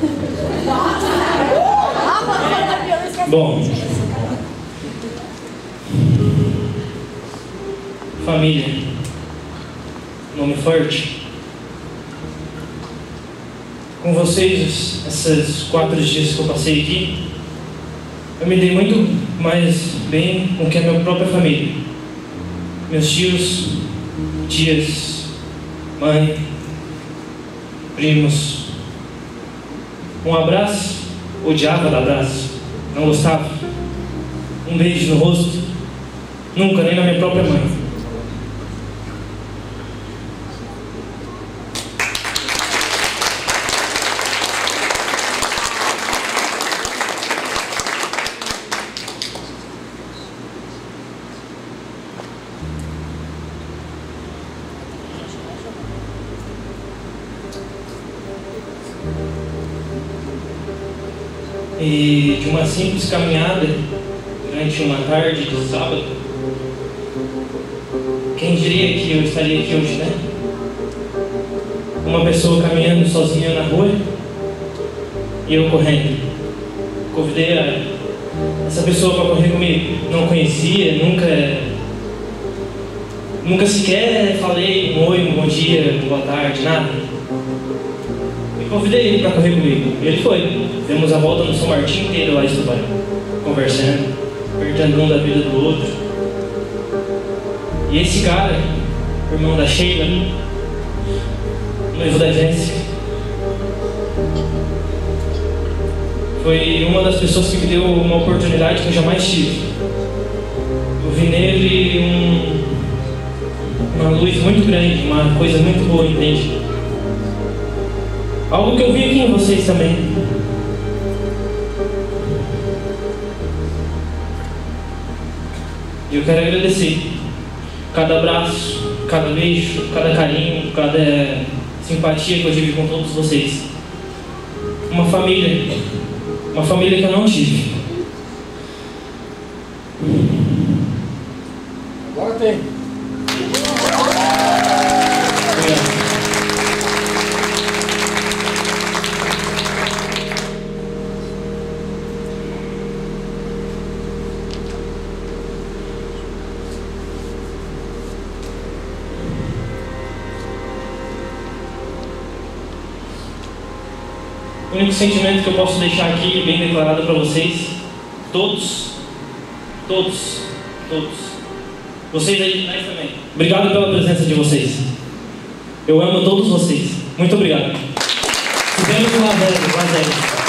Bom, família, nome forte. Com vocês, esses 4 dias que eu passei aqui, eu me dei muito mais bem com que a minha própria família. Meus tios, tias, mãe, primos. Um abraço, odiava dar abraço, não gostava. Um beijo no rosto, nunca, nem na minha própria mãe. E de uma simples caminhada durante uma tarde de sábado, quem diria que eu estaria aqui hoje, né? Uma pessoa caminhando sozinha na rua e eu correndo. Convidei essa pessoa para correr comigo. Não conhecia, nunca sequer falei um oi, um bom dia, uma boa tarde, nada. Convidei ele para correr comigo. E ele foi. Demos a volta no São Martinho inteiro lá em Tubarão, conversando, perguntando um da vida do outro. E esse cara, irmão da Sheila, noivo da Jéssica, foi uma das pessoas que me deu uma oportunidade que eu jamais tive. Eu vi nele uma luz muito grande, uma coisa muito boa, entende? Algo que eu vi aqui em vocês também. E eu quero agradecer cada abraço, cada beijo, cada carinho, cada simpatia que eu tive com todos vocês. Uma família que eu não tive. Agora tem. O único sentimento que eu posso deixar aqui bem declarado para vocês, todos, vocês aí de trás também. Obrigado pela presença de vocês. Eu amo todos vocês. Muito obrigado. Nos vemos lá, velho.